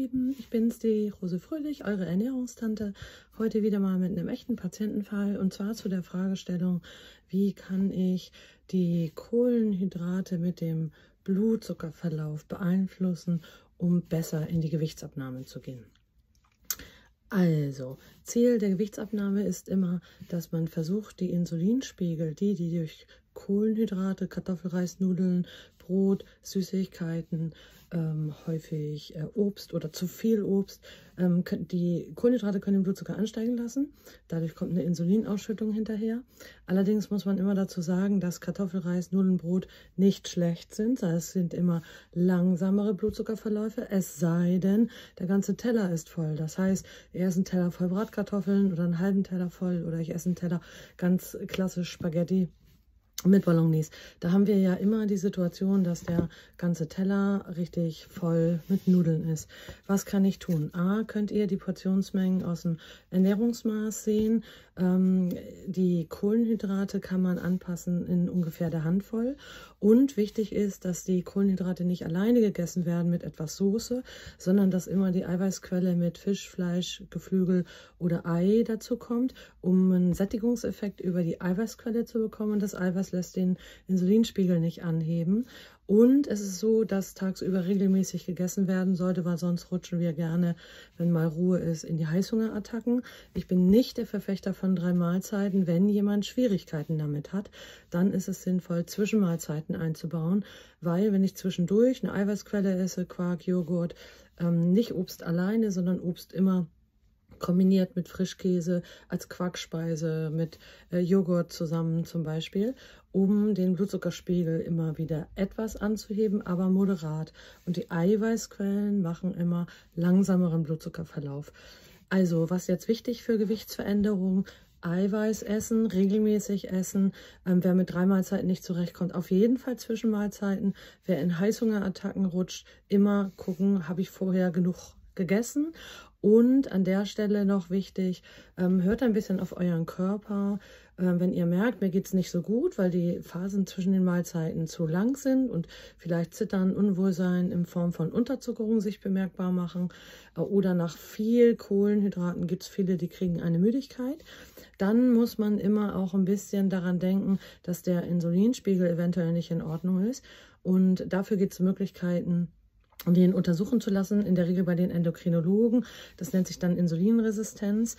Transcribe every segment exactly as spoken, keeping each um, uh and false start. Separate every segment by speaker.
Speaker 1: Lieben, ich bin's, die Rose Fröhlich, eure Ernährungstante. Heute wieder mal mit einem echten Patientenfall und zwar zu der Fragestellung, wie kann ich die Kohlenhydrate mit dem Blutzuckerverlauf beeinflussen, um besser in die Gewichtsabnahme zu gehen. Also, Ziel der Gewichtsabnahme ist immer, dass man versucht, die Insulinspiegel, die, die durch Kohlenhydrate, Kartoffelreis, Nudeln, Brot, Süßigkeiten, ähm, häufig äh, Obst oder zu viel Obst, ähm, können, die Kohlenhydrate können den Blutzucker ansteigen lassen. Dadurch kommt eine Insulinausschüttung hinterher. Allerdings muss man immer dazu sagen, dass Kartoffelreis, Nudeln, Brot nicht schlecht sind. Es sind immer langsamere Blutzuckerverläufe, es sei denn, der ganze Teller ist voll. Das heißt, ich esse einen Teller voll Bratkartoffeln oder einen halben Teller voll oder ich esse einen Teller ganz klassisch Spaghetti mit Bolognese. Da haben wir ja immer die Situation, dass der ganze Teller richtig voll mit Nudeln ist. Was kann ich tun? A, könnt ihr die Portionsmengen aus dem Ernährungsmaß sehen. Ähm, die Kohlenhydrate kann man anpassen in ungefähr der Handvoll. Und wichtig ist, dass die Kohlenhydrate nicht alleine gegessen werden mit etwas Soße, sondern dass immer die Eiweißquelle mit Fisch, Fleisch, Geflügel oder Ei dazu kommt, um einen Sättigungseffekt über die Eiweißquelle zu bekommen. Das Eiweiß lässt den Insulinspiegel nicht anheben. Und es ist so, dass tagsüber regelmäßig gegessen werden sollte, weil sonst rutschen wir gerne, wenn mal Ruhe ist, in die Heißhungerattacken. Ich bin nicht der Verfechter von drei Mahlzeiten. Wenn jemand Schwierigkeiten damit hat, dann ist es sinnvoll, Zwischenmahlzeiten einzubauen, weil wenn ich zwischendurch eine Eiweißquelle esse, Quark, Joghurt, ähm, nicht Obst alleine, sondern Obst immer kombiniert mit Frischkäse als Quarkspeise, mit äh, Joghurt zusammen zum Beispiel, um den Blutzuckerspiegel immer wieder etwas anzuheben, aber moderat. Und die Eiweißquellen machen immer langsameren Blutzuckerverlauf. Also, was jetzt wichtig für Gewichtsveränderung? Eiweiß essen, regelmäßig essen. Ähm, wer mit drei Mahlzeiten nicht zurechtkommt, auf jeden Fall Zwischenmahlzeiten. Wer in Heißhungerattacken rutscht, immer gucken, habe ich vorher genug gegessen. Und an der Stelle noch wichtig, ähm, hört ein bisschen auf euren Körper. Ähm, wenn ihr merkt, mir geht es nicht so gut, weil die Phasen zwischen den Mahlzeiten zu lang sind und vielleicht Zittern, Unwohlsein in Form von Unterzuckerung sich bemerkbar machen äh, oder nach viel Kohlenhydraten gibt es viele, die kriegen eine Müdigkeit, dann muss man immer auch ein bisschen daran denken, dass der Insulinspiegel eventuell nicht in Ordnung ist. Und dafür gibt es Möglichkeiten, um den untersuchen zu lassen, in der Regel bei den Endokrinologen. Das nennt sich dann Insulinresistenz.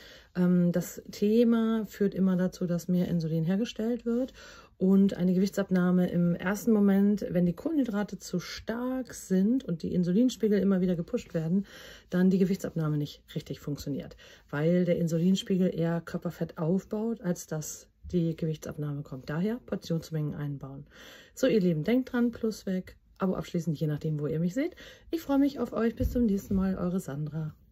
Speaker 1: Das Thema führt immer dazu, dass mehr Insulin hergestellt wird und eine Gewichtsabnahme im ersten Moment, wenn die Kohlenhydrate zu stark sind und die Insulinspiegel immer wieder gepusht werden, dann die Gewichtsabnahme nicht richtig funktioniert, weil der Insulinspiegel eher Körperfett aufbaut, als dass die Gewichtsabnahme kommt. Daher Portionsmengen einbauen. So, ihr Lieben, denkt dran, Plus weg. Abo abschließend, je nachdem, wo ihr mich seht. Ich freue mich auf euch. Bis zum nächsten Mal, eure Sandra.